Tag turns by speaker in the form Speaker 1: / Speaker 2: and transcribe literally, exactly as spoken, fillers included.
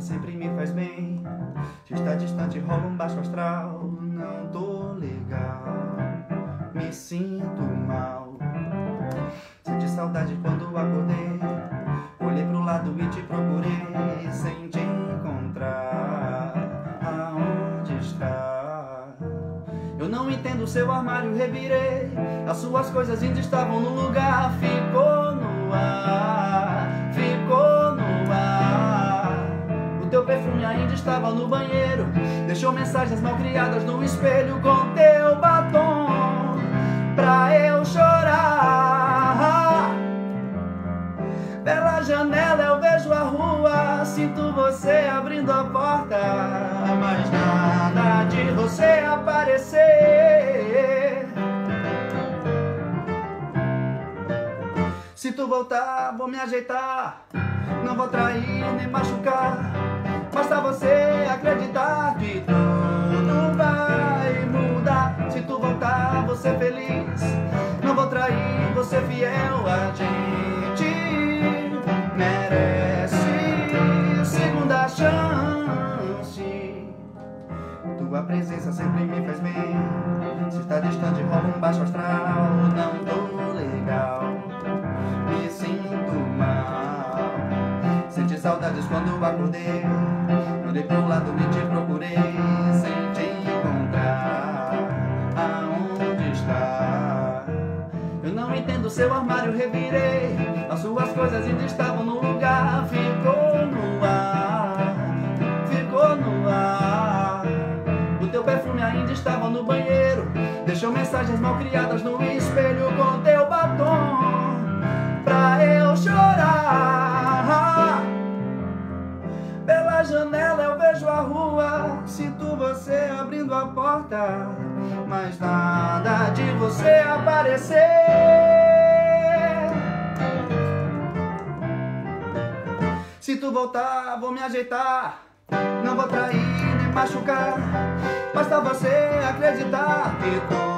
Speaker 1: sempre me faz bem. Se está distante rola um baixo astral. Não tô legal, me sinto mal. Senti saudade quando acordei. Olhei pro lado e te procurei sem te encontrar. Aonde está? Eu não entendo seu armário, revirei. As suas coisas ainda estavam no lugar. Ficou no ar, ficou no ar. O teu perfume ainda estava no banheiro. Deixou mensagens mal criadas no espelho com teu batom pra eu chorar. Pela janela eu vejo a rua, sinto você abrindo a porta, mas nada de você aparecer. Se tu voltar, vou me ajeitar, não vou trair nem machucar. Basta você acreditar que tudo vai mudar. Se tu voltar, vou ser feliz, não vou trair, vou ser fiel. A gente merece segunda chance. Tua presença sempre me faz bem. Se está distante rola um baixo astral. Não tô legal, me sinto mal. Senti saudades quando acordei. Olhei pro lado e te procurei sem te encontrar. Aonde está? Eu não entendo seu armário, revirei. As suas coisas ainda estavam no lugar. Ficou no ar, ficou no ar. O teu perfume ainda estava no banheiro. Deixou mensagens mal criadas no espelho com teu batom pra eu chorar. Pela janela eu vejo a rua, sinto você abrindo a porta, mas nada de você aparecer. Se tu voltar, vou me ajeitar, não vou trair nem machucar. Basta você acreditar que tu